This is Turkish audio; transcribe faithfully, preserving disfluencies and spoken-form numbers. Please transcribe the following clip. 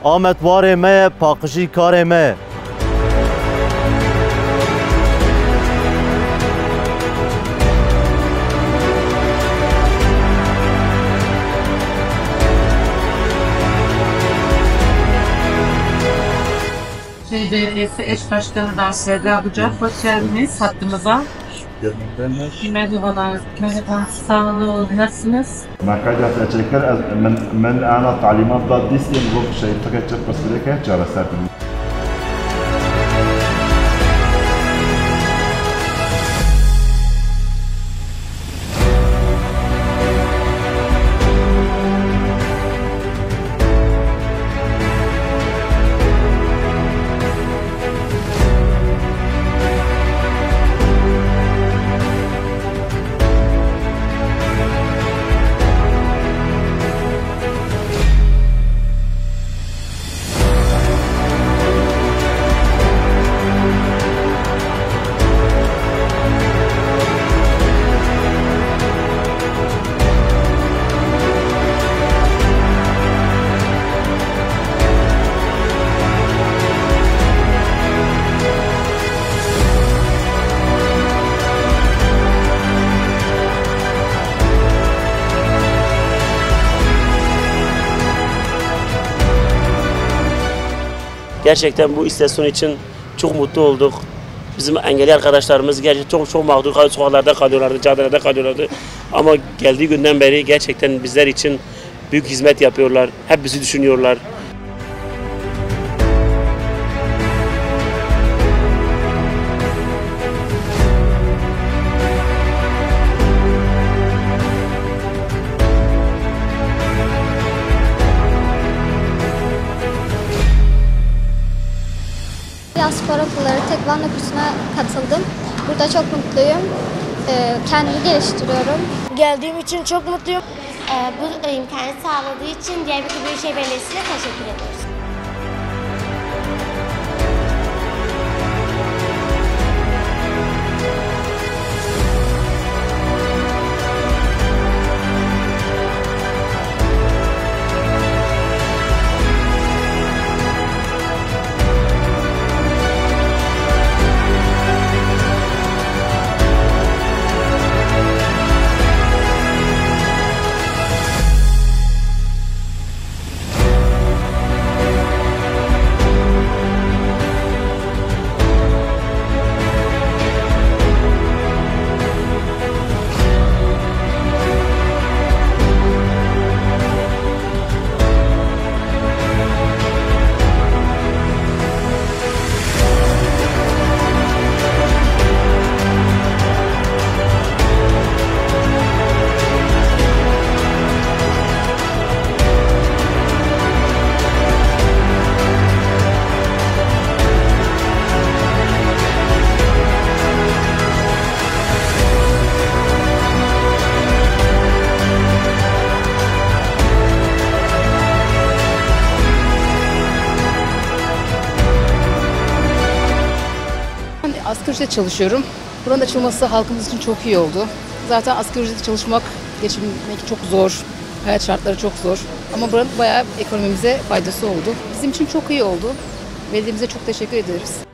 Ahmet varê me ye, paqijî karê me ye. Şey Belediyesi Eş Başkanı da Serra Bucak, hoş geldiniz hattımıza. Merhabalar, merhaba, sağ olun, nasılsınız? مركز أتذكر من من أنا تعليمات ضد ديسي نقول شيء فكرت بس لك جرى سرتني. Gerçekten bu istasyon için çok mutlu olduk. Bizim engelli arkadaşlarımız gerçekten çok çok mağdur kalıyor, sokaklarda kalıyorlardı, caddelerde kalıyorlardı. Ama geldiği günden beri gerçekten bizler için büyük hizmet yapıyorlar. Hep bizi düşünüyorlar. Spor okulları tekvando kursuna katıldım. Burada çok mutluyum. Kendimi geliştiriyorum. Geldiğim için çok mutluyum. Bu imkanı sağladığı için Diyarbakır Büyükşehir Belediyesi'ne teşekkür ediyoruz. Asgari ücretle çalışıyorum. Buranın açılması halkımız için çok iyi oldu. Zaten asgari ücretle çalışmak, geçinmek çok zor. Hayat şartları çok zor. Ama buranın bayağı ekonomimize faydası oldu. Bizim için çok iyi oldu. Belediyemize çok teşekkür ederiz.